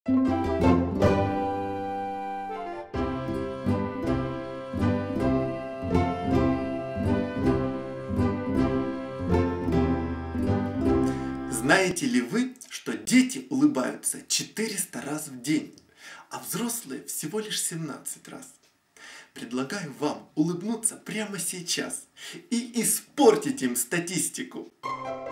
Знаете ли вы, что дети улыбаются 400 раз в день, а взрослые всего лишь 17 раз? Предлагаю вам улыбнуться прямо сейчас и испортить им статистику.